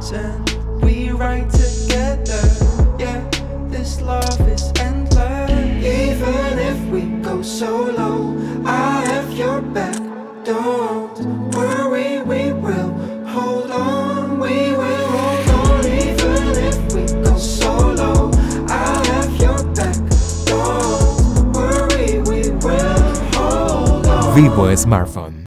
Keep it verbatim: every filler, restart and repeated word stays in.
and we ride together. Yeah, this love is endless. Even if we go solo, I have your back. Don't worry, we will hold on. We will hold on. Even if we go solo, I have your back. Don't worry, we will hold on. Vivo Smartphone.